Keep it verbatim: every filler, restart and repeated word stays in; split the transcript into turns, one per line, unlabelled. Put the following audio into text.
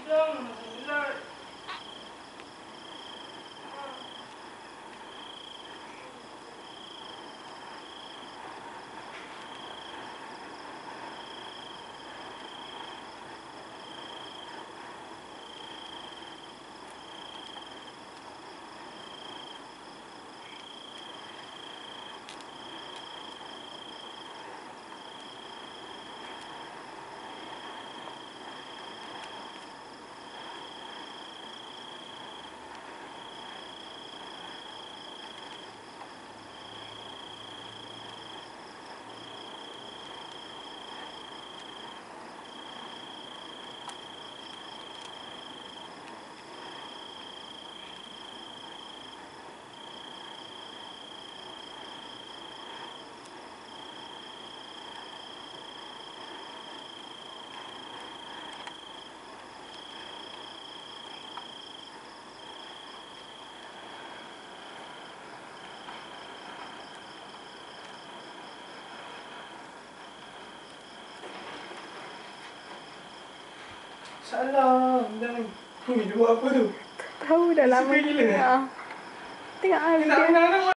Salah, dah. Hui, dia buat apa tu?
Tahu dah lama.
Dia suka gila.
Ha. Tengok ah
Dia nak
video.
menang